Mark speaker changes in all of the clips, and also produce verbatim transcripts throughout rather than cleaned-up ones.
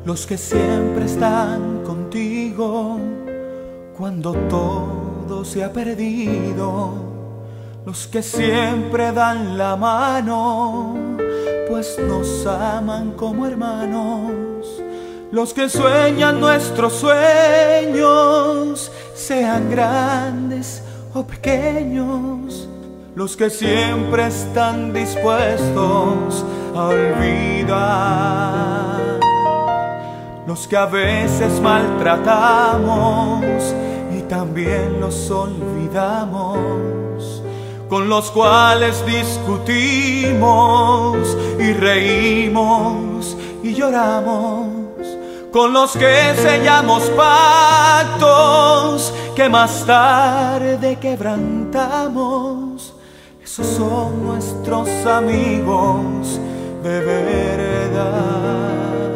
Speaker 1: los que siempre están contigo cuando todo se ha perdido, los que siempre dan la mano, pues nos aman como hermanos, los que sueñan nuestros sueños, sean grandes o pequeños, los que siempre están dispuestos a olvidar, los que a veces maltratamos y también los olvidamos, con los cuales discutimos y reímos y lloramos, con los que sellamos pactos que más tarde quebrantamos. Esos son nuestros amigos de verdad,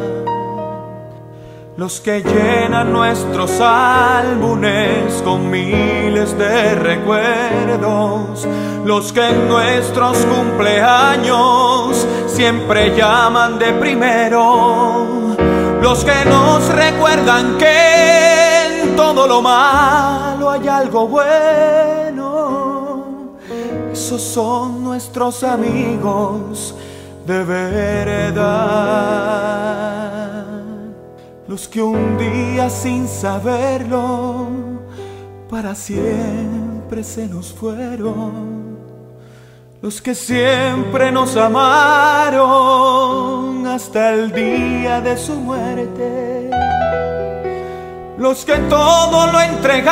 Speaker 1: los que llenan nuestros álbumes con miles de recuerdos, los que en nuestros cumpleaños siempre llaman de primero, los que nos recuerdan que en todo lo malo hay algo bueno. Esos son nuestros amigos de verdad, los que un día sin saberlo para siempre se nos fueron, los que siempre nos amaron hasta el día de su muerte, los que todo lo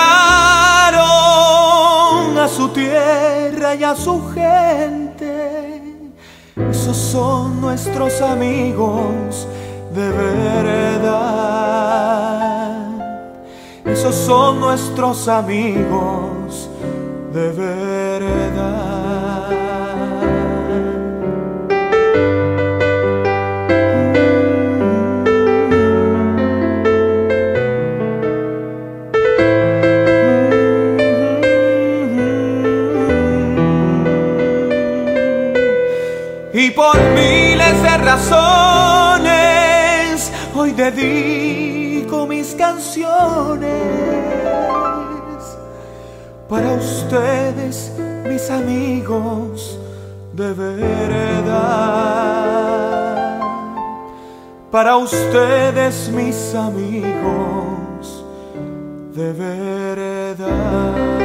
Speaker 1: entregaron a su tierra y a su gente. Esos son nuestros amigos de verdad, esos son nuestros amigos de verdad. Y por miles de razones hoy dedico mis canciones para ustedes, mis amigos de verdad, para ustedes, mis amigos de verdad.